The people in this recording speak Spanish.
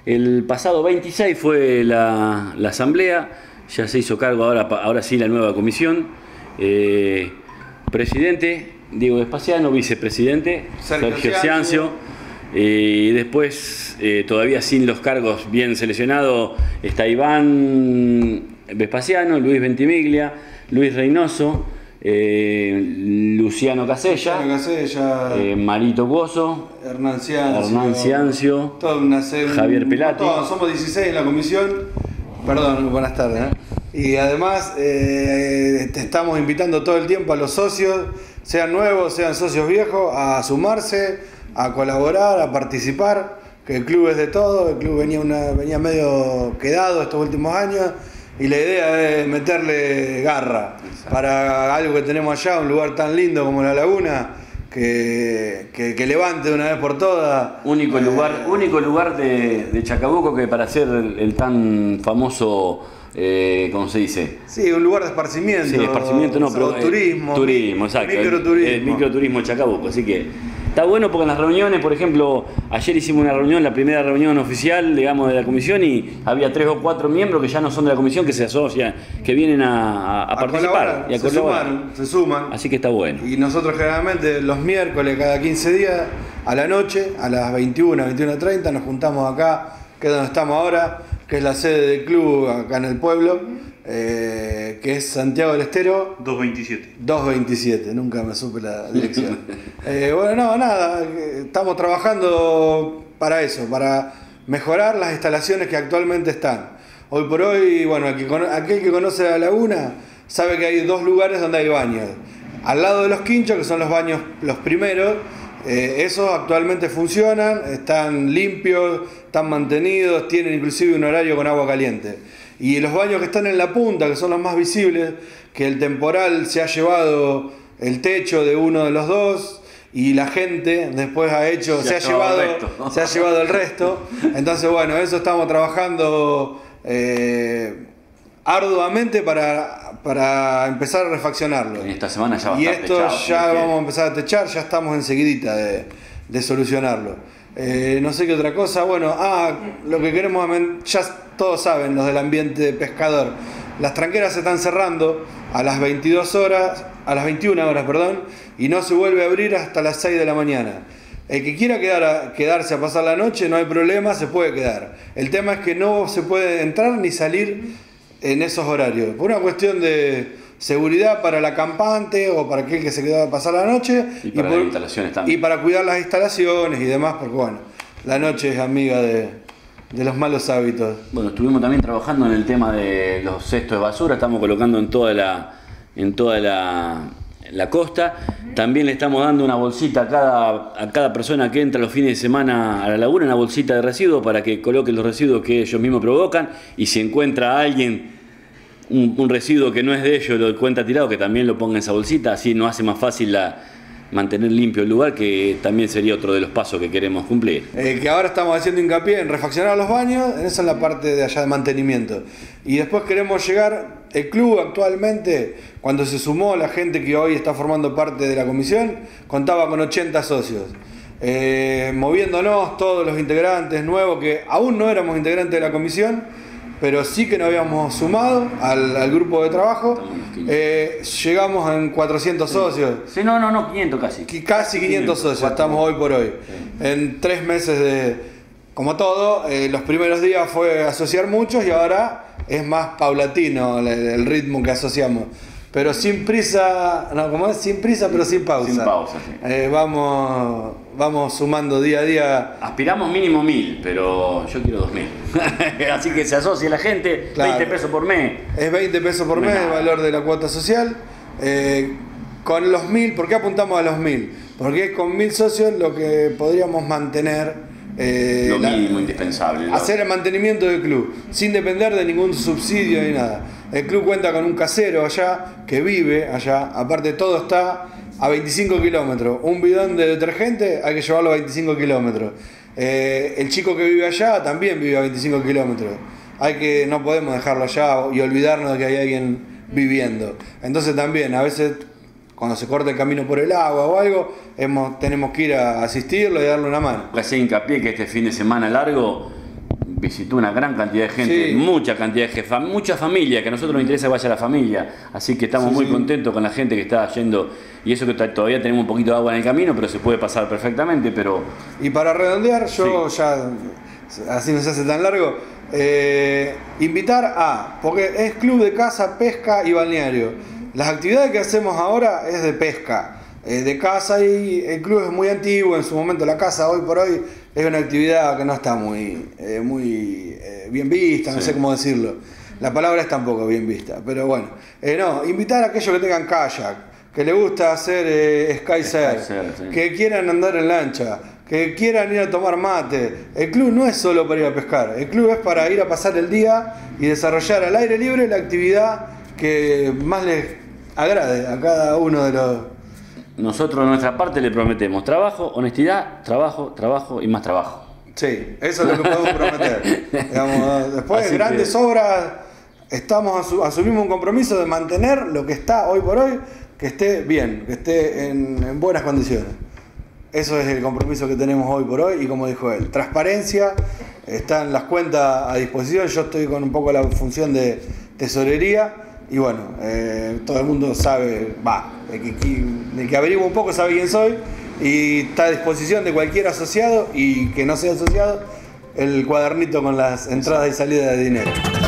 El pasado 26 fue la asamblea, ya se hizo cargo ahora sí la nueva comisión. Presidente, Diego Vespasiano; vicepresidente, Sergio Ciancio. Y después, todavía sin los cargos bien seleccionados, está Iván Vespasiano, Luis Ventimiglia, Luis Reynoso, Luciano Casella, Marito Coso, Hernán Ciancio, Javier Pelati. Todos, somos 16 en la comisión. Perdón, buenas tardes. Y además estamos invitando todo el tiempo a los socios, sean nuevos, sean socios viejos, a sumarse, a colaborar, a participar, que el club es de todo. El club venía medio quedado estos últimos años y la idea es meterle garra. Exacto. Para algo que tenemos allá, un lugar tan lindo como La Laguna, que levante de una vez por todas. Único lugar de Chacabuco que para ser el tan famoso, ¿cómo se dice? Sí, un lugar de esparcimiento. Sí, esparcimiento no, pero turismo. Turismo, exacto. Microturismo. El microturismo de Chacabuco, así que está bueno porque en las reuniones, por ejemplo, ayer hicimos una reunión, la primera reunión oficial, digamos, de la comisión, y había 3 o 4 miembros que ya no son de la comisión, que se asocian, que vienen a participar y a colaborar. Se suman. Así que está bueno. Y nosotros generalmente los miércoles, cada 15 días, a la noche, a las 21, 21:30, nos juntamos acá, que es donde estamos ahora, que es la sede del club acá en el pueblo. Que es Santiago del Estero 227, nunca me supe la dirección. Bueno, no, nada, estamos trabajando para eso, para mejorar las instalaciones que actualmente están. Hoy por hoy, bueno, aquel que conoce La Laguna sabe que hay 2 lugares donde hay baños. Al lado de los quinchos, que son los baños los primeros, esos actualmente funcionan, están limpios, están mantenidos, tienen inclusive un horario con agua caliente. Y los baños que están en la punta, que son los más visibles, que el temporal se ha llevado el techo de uno de los dos y la gente después se ha llevado el resto. Entonces, bueno, eso estamos trabajando arduamente para empezar a refaccionarlo. En esta semana ya va a y estar esto techado, ya vamos a empezar a techar, ya estamos enseguidita de solucionarlo. No sé qué otra cosa. Bueno, lo que queremos, ya todos saben, los del ambiente pescador, las tranqueras se están cerrando a las 21 horas, y no se vuelve a abrir hasta las 6 de la mañana. El que quiera quedarse a pasar la noche, no hay problema, se puede quedar. El tema es que no se puede entrar ni salir en esos horarios, por una cuestión de seguridad para el acampante o para aquel que se quedó a pasar la noche, y para las instalaciones también. Y para cuidar las instalaciones y demás, porque bueno, la noche es amiga de los malos hábitos. Bueno, estuvimos también trabajando en el tema de los cestos de basura, estamos colocando en toda la costa. También le estamos dando una bolsita a cada persona que entra los fines de semana a la laguna, una bolsita de residuos para que coloquen los residuos que ellos mismos provocan, y si encuentra a alguien un residuo que no es de ellos, lo encuentra tirado, que también lo ponga en esa bolsita, así nos hace más fácil mantener limpio el lugar, que también sería otro de los pasos que queremos cumplir. Que ahora estamos haciendo hincapié en refaccionar los baños, esa es la parte de allá de mantenimiento. Y después queremos llegar, el club actualmente, cuando se sumó la gente que hoy está formando parte de la comisión, contaba con 80 socios. Moviéndonos todos los integrantes nuevos, que aún no éramos integrantes de la comisión, pero sí que nos habíamos sumado al grupo de trabajo. Llegamos en 400 socios. Sí, no, 500 casi. Casi 500 socios, estamos hoy por hoy. Sí. En 3 meses como todo, los primeros días fue asociar muchos y ahora es más paulatino el ritmo que asociamos. Pero sin prisa, sin prisa pero sin pausa. Sin pausa, sí. Vamos sumando día a día. Aspiramos mínimo 1000, pero yo quiero 2000. Así que se asocia la gente, claro. 20 pesos por mes. Es 20 pesos por mes el valor de la cuota social. Con los 1000, ¿por qué apuntamos a los 1000? Porque es con 1000 socios lo que podríamos mantener. Lo mínimo indispensable. Hacer el mantenimiento del club, sin depender de ningún subsidio ni nada. El club cuenta con un casero allá, que vive allá. Aparte, todo está a 25 kilómetros. Un bidón de detergente hay que llevarlo a 25 kilómetros. El chico que vive allá también vive a 25 kilómetros. No podemos dejarlo allá y olvidarnos de que hay alguien viviendo. Entonces también, a veces, cuando se corta el camino por el agua o algo, tenemos que ir a asistirlo y darle una mano. Hacer hincapié que este fin de semana largo visitó una gran cantidad de gente, Sí. mucha cantidad de gente, mucha familia, que a nosotros nos interesa que vaya la familia. Así que estamos Sí, muy sí. contentos con la gente que está yendo. Y eso que todavía tenemos un poquito de agua en el camino, pero se puede pasar perfectamente. Pero Y para redondear, yo ya, así no se hace tan largo, invitar a, porque es club de caza, pesca y balneario. Las actividades que hacemos ahora es de pesca, de caza, y el club es muy antiguo, en su momento la caza hoy por hoy es una actividad que no está muy bien vista, no Sí. sé cómo decirlo. La palabra es tampoco bien vista, pero bueno. No, invitar a aquellos que tengan kayak, que les gusta hacer skysurf, Skysurf, sí. que quieran andar en lancha, que quieran ir a tomar mate. El club no es solo para ir a pescar, el club es para ir a pasar el día y desarrollar al aire libre la actividad que más les agrade a cada uno de los... nosotros de nuestra parte le prometemos trabajo, honestidad, trabajo y más trabajo. Sí, eso es lo que podemos prometer. Digamos, después de Así grandes que- obras, asumimos un compromiso de mantener lo que está hoy por hoy, que esté bien, que esté en buenas condiciones. Eso es el compromiso que tenemos hoy por hoy, y como dijo él, transparencia, están las cuentas a disposición. Yo estoy con un poco la función de tesorería, y bueno, todo el mundo sabe, el que averigua un poco sabe quién soy, y está a disposición de cualquier asociado y que no sea asociado el cuadernito con las entradas y salidas de dinero.